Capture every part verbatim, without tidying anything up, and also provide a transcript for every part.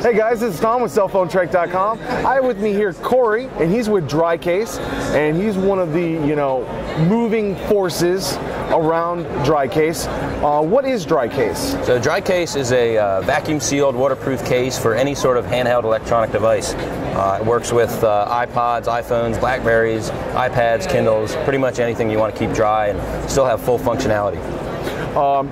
Hey guys, this is Tom with Cell Phone Trek dot com. I have with me here Corey, and he's with DryCase, and he's one of the, you know, moving forces around DryCase. Uh, what is DryCase? So DryCase is a uh, vacuum-sealed, waterproof case for any sort of handheld electronic device. Uh, it works with uh, iPods, iPhones, Blackberries, iPads, Kindles, pretty much anything you want to keep dry and still have full functionality. Um,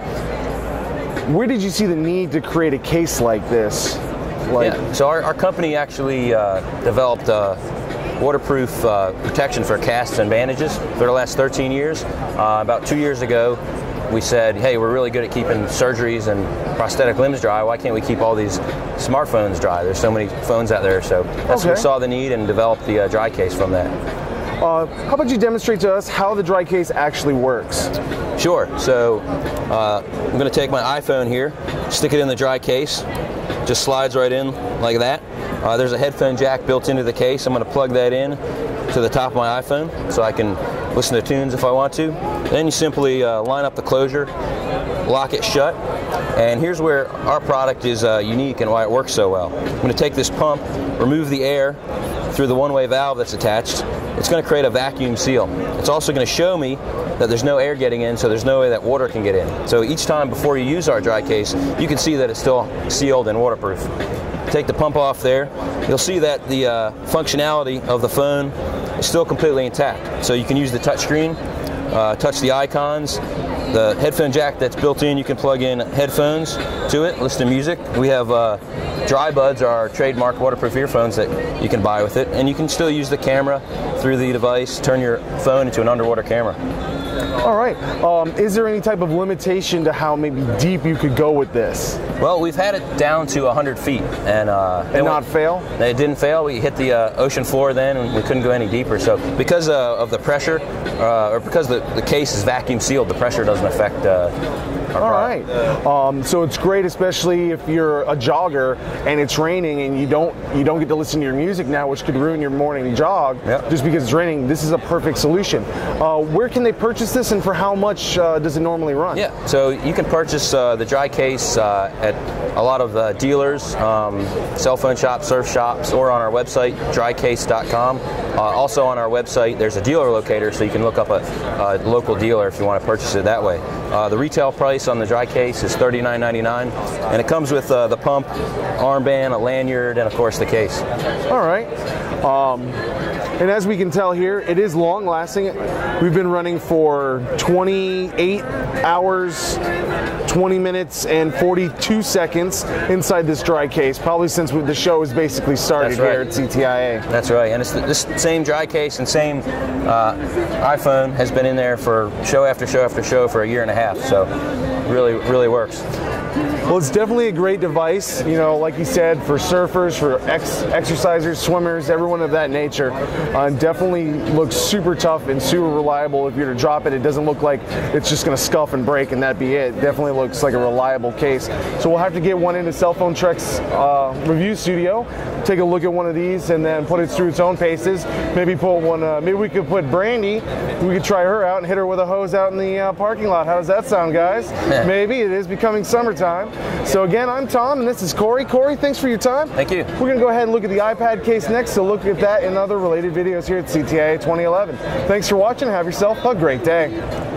where did you see the need to create a case like this? Like, yeah, so our, our company actually uh, developed uh, waterproof uh, protection for casts and bandages for the last thirteen years. Uh, about two years ago, we said, hey, we're really good at keeping surgeries and prosthetic limbs dry. Why can't we keep all these smartphones dry? There's so many phones out there. So that's okay. when we saw the need and developed the uh, DryCase from that. Uh, how about you demonstrate to us how the DryCase actually works? Sure. So uh, I'm going to take my iPhone here, stick it in the DryCase. Just slides right in like that. Uh, there's a headphone jack built into the case. I'm going to plug that in to the top of my iPhone so I can listen to tunes if I want to. Then you simply uh, line up the closure, lock it shut, and here's where our product is uh, unique and why it works so well. I'm going to take this pump, remove the air through the one-way valve that's attached. It's going to create a vacuum seal. It's also going to show me that there's no air getting in, so there's no way that water can get in. So each time before you use our DryCase, you can see that it's still sealed and waterproof. Take the pump off there. You'll see that the uh, functionality of the phone is still completely intact. So you can use the touch screen, uh, touch the icons. The headphone jack that's built in, you can plug in headphones to it, listen to music. We have uh, DryBuds, our trademark waterproof earphones that you can buy with it, and you can still use the camera through the device, turn your phone into an underwater camera. All right. Um, is there any type of limitation to how maybe deep you could go with this? Well, we've had it down to one hundred feet, and uh, and not fail. It didn't fail. We hit the uh, ocean floor then, and we couldn't go any deeper. So, because uh, of the pressure, uh, or because the the case is vacuum sealed, the pressure doesn't affect uh, our All product. right. Um, so it's great, especially if you're a jogger and it's raining and you don't you don't get to listen to your music now, which could ruin your morning jog. Yep. Just because it's raining. This is a perfect solution. Uh, where can they purchase this, and for how much uh, does it normally run? Yeah, so you can purchase uh, the DryCase uh, at a lot of uh, dealers, um, cell phone shops, surf shops, or on our website, Dry Case dot com. Uh, also on our website, there's a dealer locator, so you can look up a, a local dealer if you want to purchase it that way. Uh, the retail price on the DryCase is thirty-nine ninety-nine, and it comes with uh, the pump, armband, a lanyard, and of course the case. All right. Um, and as we can tell here, it is long lasting. We've been running for twenty-eight hours, twenty minutes, and forty-two seconds inside this DryCase, probably since the show has basically started right. here at C T I A. That's right, and it's the, this same DryCase and same uh, iPhone has been in there for show after show after show for a year and a half, so really, really works. Well, it's definitely a great device, you know, like you said, for surfers, for ex exercisers, swimmers, everyone of that nature. Uh, definitely looks super tough and super reliable. If you're to drop it, it doesn't look like it's just going to scuff and break and that be it. Definitely looks like a reliable case. So we'll have to get one into Cell Phone Trek's uh, review studio, take a look at one of these, and then put it through its own paces. Maybe put one. Uh, maybe we could put Brandy. We could try her out and hit her with a hose out in the uh, parking lot. How does that sound, guys? Yeah. Maybe. It is becoming summertime. So again, I'm Tom, and this is Corey. Corey, thanks for your time. Thank you. We're going to go ahead and look at the iPad case next, so look at that and other related videos here at C T I A twenty eleven. Thanks for watching. Have yourself a great day.